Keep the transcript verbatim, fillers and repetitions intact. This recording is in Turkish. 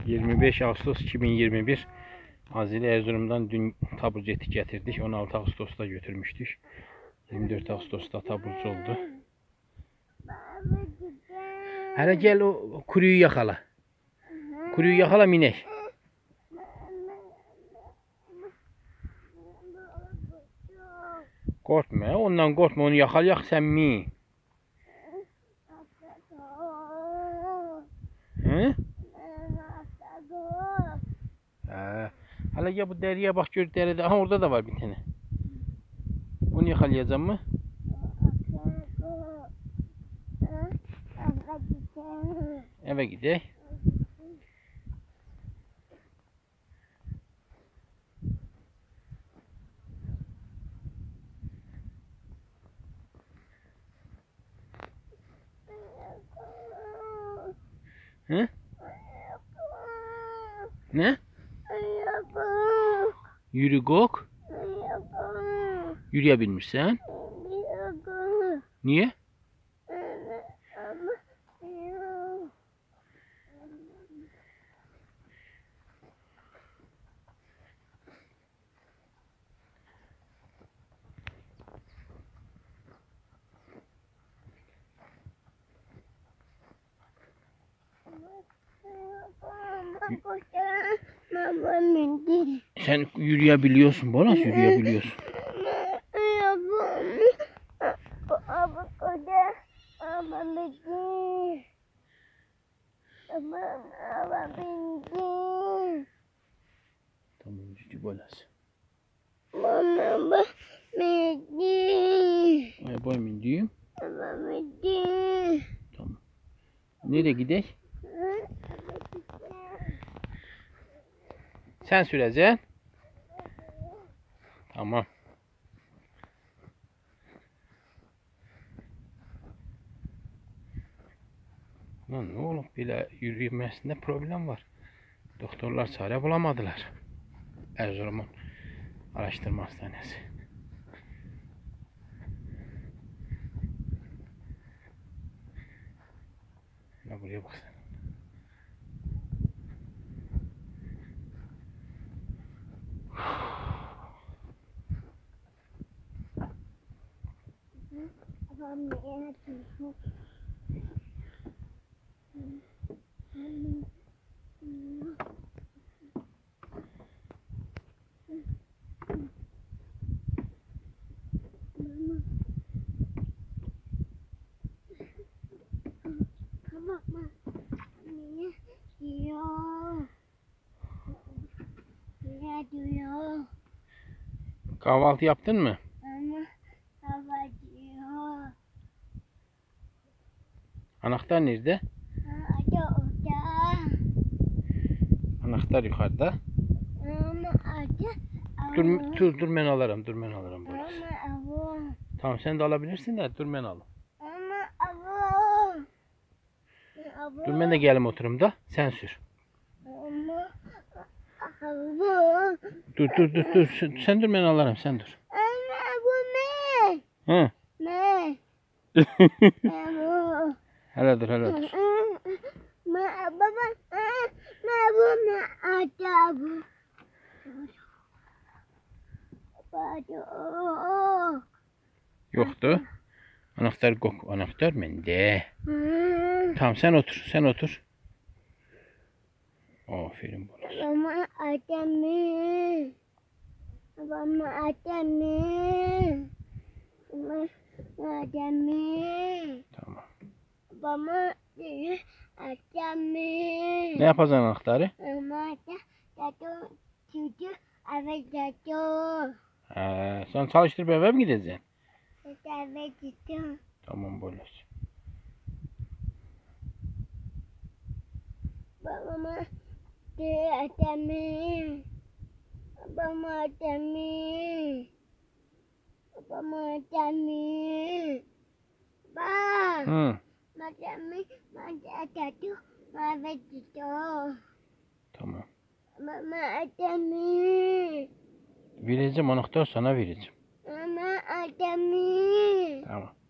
yirmi beş Ağustos iki bin yirmi bir Azili Erzurum'dan dün taburcu eti getirdik. on altı Ağustos'ta götürmüştük. yirmi dört Ağustos'ta taburcu oldu. Hele gel o kuruyu yakala. Kuruyu yakala minek. Korkma, ondan korkma, onu yakalayak sen mi? Hı? Ha. Hala gel bu deriye bak, gör deride. Aha orada da var bir tane. Onu yakalayacağım mı? Eve gidelim. Hı? Ne? Yürü gok. Yürüyebilmişsen. Niye? Sen yürüyebiliyorsun, bana nasıl yürüyebiliyorsun? Tamam, cici bolas. Mama, medi. Ay boy mindiyim. Medi. Tamam. Nereye gidelim? Sen süreceksin. Tamam. Lan ne olup bile yürümesinde problem var. Doktorlar çare bulamadılar. Erzurum'un araştırma hastanesi. Ya buraya bak sen. Kahvaltı yaptın mı? Anahtar nerede? Anahtar yukarıda. Dur, dur, dur ben alırım, dur ben alırım. Burası. Tamam sen de alabilirsin de dur ben alırım. Dur ben de gelim oturum da sen sür. Dur dur dur dur sen dur ben alırım sen dur. Hı. Ne? Hele dur hele dur. Baba, ne bu ne ada bu? Yoktu. Anahtar kok. Anahtar bende. Tamam sen otur. Sen otur. Aferin bana. Baba adamı. Baba adamı. Baba adamı. Tamam. Baba adamı. Ne yapacaksın anahtarı? Baba da çocuğu eve gidiyor. Ee, sen çalıştırıp eve mi gideceksin? Eve gidiyor. Tamam böyle. Babama de adamı. Babama adamı. Babama adamı. Ba. Hı. Adamı, adamı, eve gidiyor. Tamam. Babama adamı. Vereceğim anahtar sana vereceğim. Mama adamı. Tamam.